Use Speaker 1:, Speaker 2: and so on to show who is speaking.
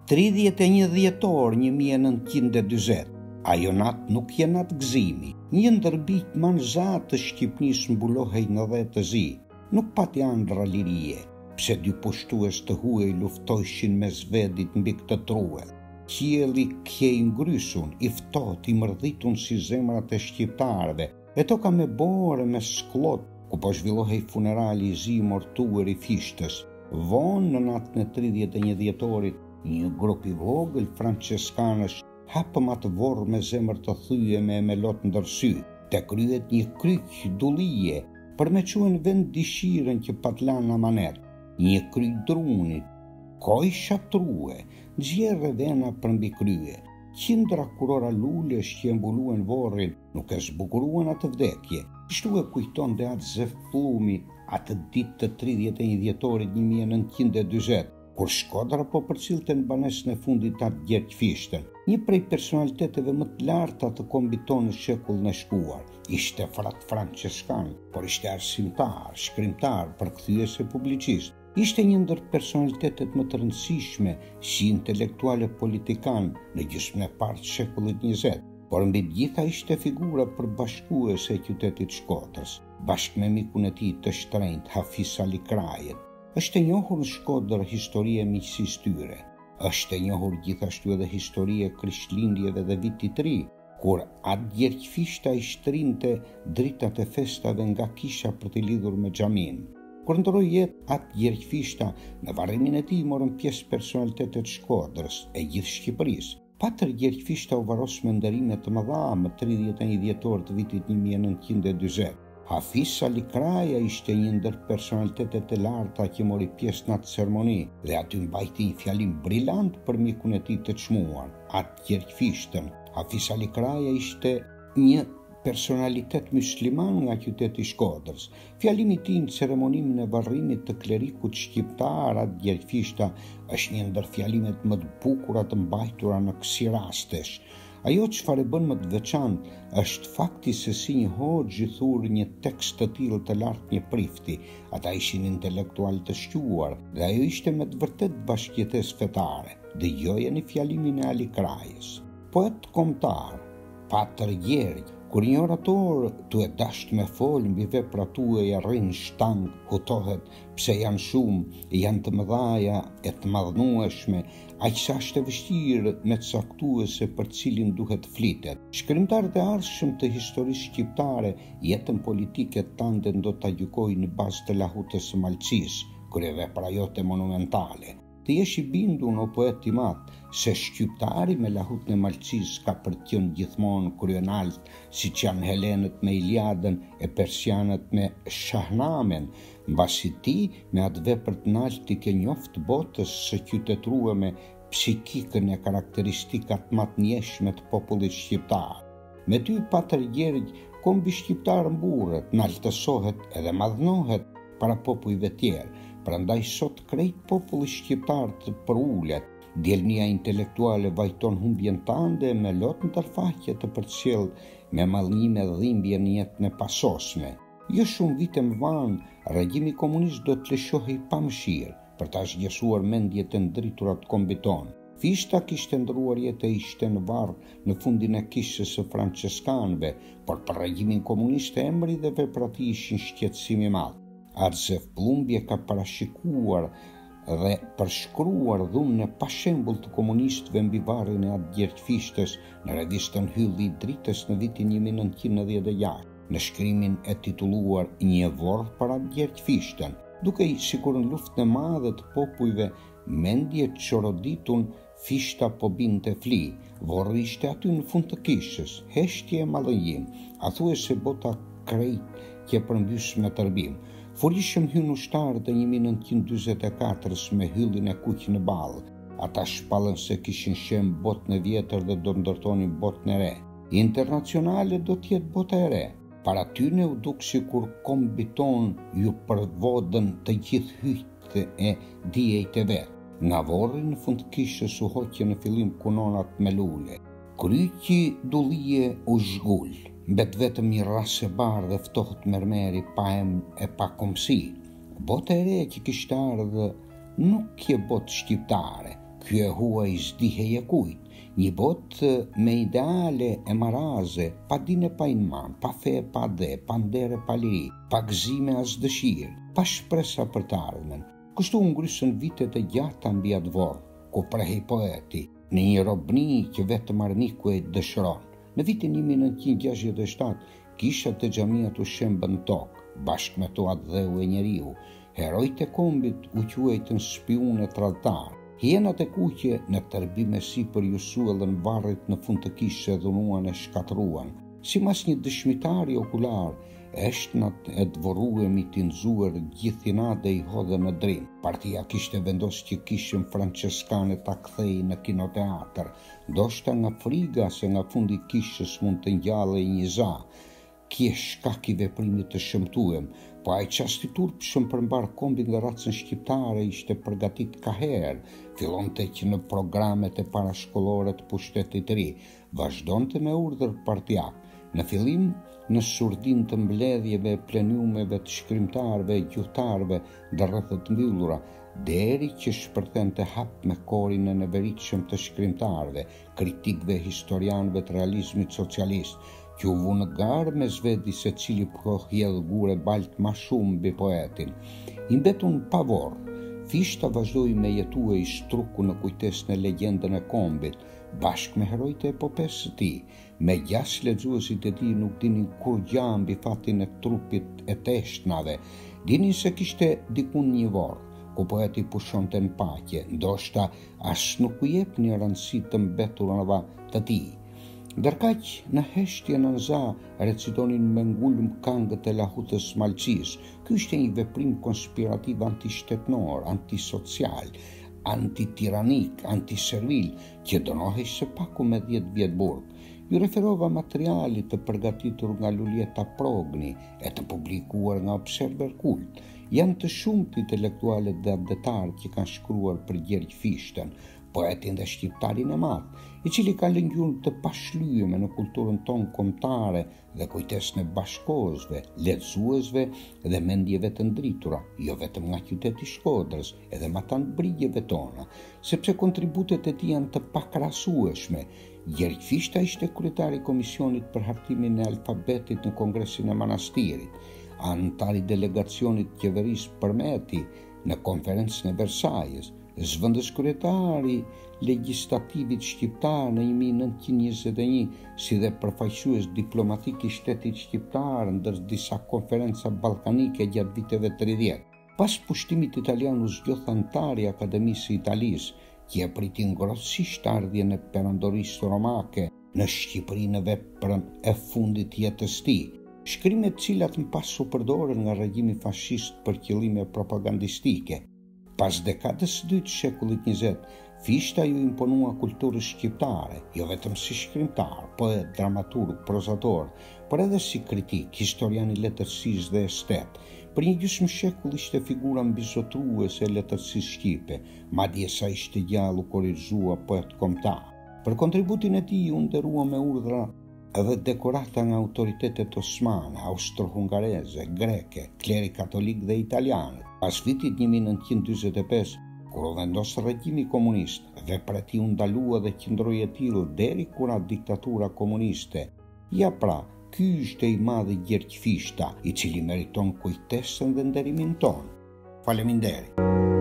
Speaker 1: 31 dhjetor 1920, ajo natë nuk je natë gëzimi. Një ndërbit manzat të Shqipnisë mbulohej në dhe të zi, nuk pati andra lirie, pse dy pushtues të huaj luftojshin me zvedit mbi këtë truel. Qielli kjej ngrysun, i ftohtë, i mërdhitun si zemrat e shqiptarëve, e toka me bore me sklot, ku po zhvillohej funerali i zi mortuar i fishtës. Vonë në natën e 31 dhjetorit, një grup i vogël franceskanësh hapëm atë vorë me zemër të thyje me emelot ndërsy, te kryet një kryq dulije, për me quen vend dishirën që patlan amanet, një kryq drunit, koj shatrue, zjerë vena për mbi krye, qindra kurora lulesh që mbuluen vorrin, nuk e zbukuruan atë vdekje, shtu e kujton dhe atë zefplumi, atë ditë të 31 dhjetorit 1920, kur Shkodra po përcilte në banesën e fundit atë Gjergjfishtën, një prej personaliteteve më të larta të kombiton në shekullin e shkuar. Ishte frat franceskan, por ishte arsimtar, shkrimtar, përkthyes e publicist. Ishte një ndër personalitetet më të rëndësishme si intelektuale politikan në gjysmën e parë të shekullit 20, por mbi të gjitha ishte figura përbashkuese e qytetit Shkodrës, bashkë me mikun e tij të shtrenjtë Hafiz Ali Krajet. Është e njohur në Shkodër historia e miqësisë tyre. Është e njohur gjithashtu edhe historia e Krishtlindjeve dhe Vitit të Ri, kur atë Gjergjfishta i shtrinte dritat e festave nga kisha për të lidhur me xhamin. Kur ndroi jetë atë Gjergjfishta, në varrimin e tij morën pjesë personalitetet Shkodrës e gjithë Shqipërisë. Patër Gjergjfishta u varos me ndërime të mëdha më 31 dhjetor të vitit 1920. Hafiz Ali Kraja ishte një ndër personalitetet e larta që mori pjesë në atë ceremoni dhe aty mbajti një fjalim brillant për mikun e tij të çmuar, atë Gjergjfishtën. Hafiz Ali Kraja ishte një personalitet musliman nga qyteti Shkodrës. Fjalimi i tij në ceremonimin e varrimit të klerikut shqiptar atë Gjergjfishta është një ndër fjalimet më të bukura të mbajtura në kësi rastesh. Ajo çfarë bën më të veçantë është fakti se si një hoxh i thurë një tekst të tillë të lartë një prifti. Ata ishin intelektual të shquar dhe ajo ishte me të vërtet bashkëjetesë fetare. Dëgjojeni fjalimin e Ali Krajës. Poet kombëtar, Patër Gjergj, kur një orator tu e dasht me fol mbi veprat tuaja rrin shtang, hutohet pse janë shumë, janë të mëdhaja e të madhnueshme, aq sa është e vështirë me të caktuese për cilin duhet flitet. Shkrimtarët e arshëm të historisë shqiptare, jetën politike tande do ta gjykojnë në bazë të lahutës së Malçisë, kryevepra jote monumentale. Të jesh i bindur o poet i madh se shqiptari me lahutën e Malçisë ka për të qenë gjithmonë kryenalt, siç janë helenët me Iliadën e persianët me Shahnamen, mbasi ti me atë vepër të naltë i ke njoft botës së qytetrueme psikikën e karakteristikat më të njëshme të popullit shqiptar. Me ty Patër Gjergj, kombi shqiptar mburret, naltësohet edhe madhnohet para popujve tjerë. Prandaj sot krejt populli shqiptar të përulet, djelnia intelektuale vajton humbjen tande me lot në tërfaqe të përcjell me mallënime dhimbje në jetën e pasosme. Jo shumë vite më vonë, regjimi komunist do të lëshohej pa mëshirë për ta zgjesuar mendjet e ndriturat kombiton. Fishta kishte ndruar jetë e ishte në varr në fundin e kishës së franceskanëve, por për regjimin komunist emri dhe veprat i ishin shqetësim i madh. Arzef Plumbje ka parashikuar dhe përshkruar dhunën e pashembull të komunistëve mbi varrin e atë Gjergjfishtës në revistën Hylli i Dritës në vitin 1996, në shkrimin e titulluar Një vorr për atë Gjergjfishtën, duke i sikur në luftën e madhe të popujve mendje çoroditun fishta po binte fli, vorri ishte aty në fund të kishës, heshtje e mallënjim, athuese bota krejt që përmbys me tërbim. Furishëm hynë ushtarët e 1944 me hyllin e kuq në ballë. Ata shpallën se kishin shem botën e vjetër dhe do ndërtonin botën e re. Internacionale do t'jetë bota e re. Para tyne u duk si kur kombiton ju përvodën të gjithë hyjtë e dijejt e vetë. Nga vorri në fund kishës u hoqje në fillim kunonat me lule. Kryqi dulije u zhgull. Mbet vetëm një ras e bardhë dhe ftohët mermeri pa emër e pa komsi. Bota e re që kishte ardhur nuk je botë shqiptare, Ky e huaj s'diheje kujt, një botë me ideale e maraze, pa dine pa inman, pa fe pa dhe, pa ndere pa liri, pa gëzime as dëshirë, pa shpresa për të ardhmen. Kështu ngrysën vitet e gjata mbi atë vorë, ku prehej poeti, në një robni që vetëm armiku e dëshiron. Në vitin 1967, kishat e xhamiat u shembën tokë, bashkë me to atë dheu e njeriu. Herojt e kombit u quajtën shpiunë tradhtar. Hienat e kuqe në tërbime sipër ju suellën varrit në fund të kishës e dhunuan e shkatruan. Simas një dëshmitari okular, eshtnat e dvoruemi t'inzuar gjithinade i hodhe në drim. Partia kishte vendos që kishën franceskane ta kthej në kinoteatr, ndoshta nga friga se nga fundi kishës mund të ngjallej një za. Kje shkak i veprimit të shëmtuem, po ai qasti turpshëm përmbar kombin dhe racën shqiptare ishte përgatit ka herë, fillonte që në programet e parashkollore të pushtetit të ri, vazhdonte me urdhër partiak. Në fillim, në surdin të mbledhjeve e plenumeve të shkrimtarve e gjuhtarve dhe rrethët mbyllura, deri që shpërthente hap me korin e neveritshëm të shkrimtarve, kritikve, historianëve të realizmit socialist, që u vu në garë me zvedi se cili po hjellë gure balt ma shumë mbi poetin. I mbetun pavor, Fishta vazhdoi me jetue i shtruku në kujtesën e legjendën e kombit, bashkë me herojt e epopesë së tij. Me gjas lexuesit e tij nuk dinin kur gjë mbi fatin e trupit e teshnave, dinin se kishte dikun një vorr, ku poeti pushonte në paqe, ndoshta as nuk u jep një rëndësi të mbeturave të tij. Ndërkaq, në heshtje në nza, recitonin me ngulm këngët e lahutës Malçis. Ky ishte një veprim konspirativ antishtetenor, antisocial, antitiranik, antiservil, që dënohej së paku me 10 vjet burg. Ju referova materialit të përgatitur nga Lulieta Progni e të publikuar nga Observer Kult. Janë të shumt intelektualet dhe abdetarët që kanë shkruar për Gjergj Fishtën, poetin dhe shqiptarin e madh, i cili ka lëngjur të pashlyeme në kulturën tonë kombëtare dhe kujtesën e bashkohësve, lexuesve dhe mendjeve të ndritura, jo vetëm nga qyteti Shkodrës, edhe ma tanë brigjeve tona, sepse kontributet e tij janë të pakrahasueshme. Gjergj Fishta ishte kryetari i komisionit për hartimin e alfabetit në Kongresin e Manastirit, antar i delegacionit qeverisë Përmeti në konferencën e Versailles, zëvendës kryetari legjislativit shqiptar në 1921, si dhe përfaqësues diplomatik i shtetit shqiptar ndër disa konferenca ballkanike gjatë viteve 30. Pas pushtimit italian u zgjodh antar i Akademisë së Italisë, që e priti ngrohtësisht ardhjen e perandorisë romake në Shqipëri në veprën e fundit jetës tij. Shkrimet të cilat më pas u përdorën nga regjimi fashist për qëllime propagandistike. Pas dekadës së dytë të shekullit 20, Fishta ju imponua kulturës shqiptare, jo vetëm si shkrimtar, poet, dramaturg, prozator, por edhe si kritik, historian i letërsisë dhe estet. Për një gjysmë shekull ishte figura mbizotruese e letërsisë shqipe, madje sa ishte gjallë u korrizua poet kombëtar. Për kontributin e tij u nderua me urdhra edhe dekorata nga autoritetet osmane, austro-hungareze, greke, kleri katolik dhe italiane. Pas vitit 1945, kur u vendos regjimi komunist, veprat i u ndalua dhe qëndroi e tillë deri kur diktatura komuniste. Ja pra, ky ishte i madhi Gjergj Fishta, i cili meriton kujtesën dhe nderimin ton. Faleminderit.